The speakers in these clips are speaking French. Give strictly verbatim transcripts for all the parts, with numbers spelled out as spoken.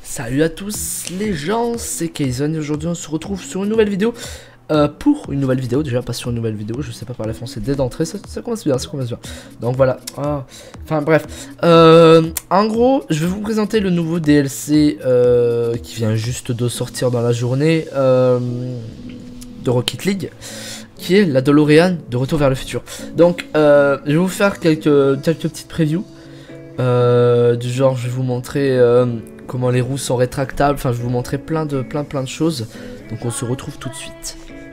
Salut à tous les gens, c'est Kaizen et aujourd'hui on se retrouve sur une nouvelle vidéo. Euh, pour une nouvelle vidéo, déjà pas sur une nouvelle vidéo, je sais pas parler français dès d'entrée, ça, ça commence bien, ça commence bien. Donc voilà, ah. Enfin bref. Euh, en gros, je vais vous présenter le nouveau D L C euh, qui vient juste de sortir dans la journée euh, de Rocket League, qui est la DeLorean de Retour vers le futur. Donc euh, je vais vous faire quelques, quelques petites previews. Euh, du genre, je vais vous montrer euh, comment les roues sont rétractables, enfin je vais vous montrer plein de, plein, plein de choses. Donc on se retrouve tout de suite.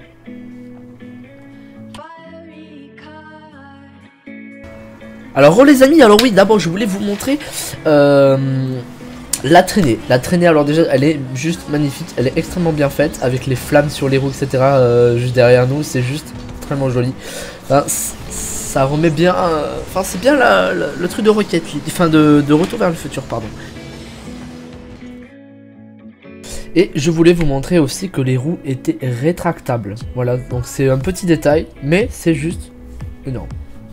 Alors oh, les amis, alors oui, d'abord je voulais vous montrer euh, la traînée. La traînée, alors déjà elle est juste magnifique, elle est extrêmement bien faite avec les flammes sur les roues, et cetera. Euh, juste derrière nous, c'est juste extrêmement joli. Enfin, ça remet bien, euh, enfin c'est bien la, la, le truc de Rocket League, enfin de, de Retour vers le futur, pardon. Et je voulais vous montrer aussi que les roues étaient rétractables. Voilà, donc c'est un petit détail, mais c'est juste énorme.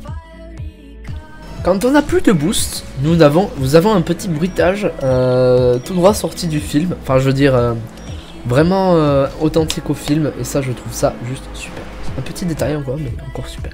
Quand on n'a plus de boost, nous avons, nous avons un petit bruitage euh, tout droit sorti du film. Enfin, je veux dire, euh, vraiment euh, authentique au film. Et ça, je trouve ça juste super. Un petit détail encore, mais encore super.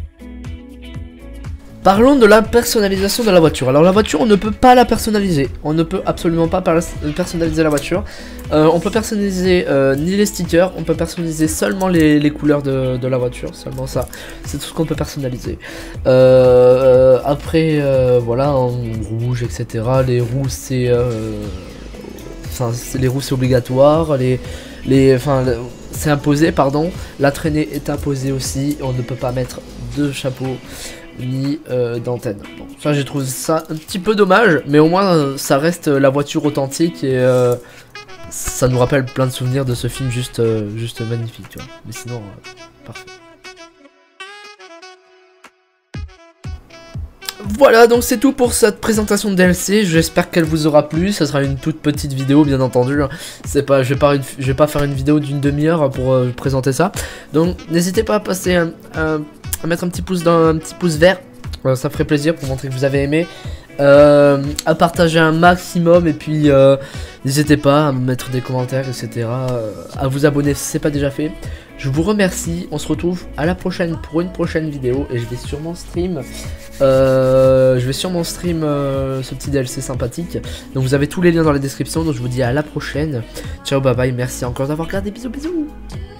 Parlons de la personnalisation de la voiture. Alors la voiture, on ne peut pas la personnaliser. On ne peut absolument pas personnaliser la voiture. Euh, on peut personnaliser euh, ni les stickers, on peut personnaliser seulement les, les couleurs de, de la voiture. Seulement ça, c'est tout ce qu'on peut personnaliser. Euh, après, euh, voilà, en rouge, et cetera. Les roues, c'est... Euh, enfin, les roues, c'est obligatoire. Les... les enfin, c'est imposé, pardon. La traînée est imposée aussi. On ne peut pas mettre de chapeau ni euh, d'antenne. Bon, enfin, j'ai trouvé ça un petit peu dommage, mais au moins euh, ça reste la voiture authentique et euh, ça nous rappelle plein de souvenirs de ce film juste, euh, juste magnifique, tu vois. Mais sinon, euh, parfait. Voilà, donc c'est tout pour cette présentation de D L C. J'espère qu'elle vous aura plu. Ça sera une toute petite vidéo, bien entendu. C'est pas, je vais pas, je vais pas faire une vidéo d'une demi-heure pour euh, présenter ça. Donc n'hésitez pas à passer un, un à mettre un petit pouce dans un petit pouce vert, euh, ça ferait plaisir pour montrer que vous avez aimé, euh, à partager un maximum et puis euh, n'hésitez pas à me mettre des commentaires, etc., euh, à vous abonner si c'est pas déjà fait. Je vous remercie, on se retrouve à la prochaine pour une prochaine vidéo et je vais sûrement stream euh, je vais sûrement stream euh, ce petit D L C sympathique. Donc vous avez tous les liens dans la description, donc je vous dis à la prochaine. Ciao, bye bye, merci encore d'avoir regardé, bisous bisous.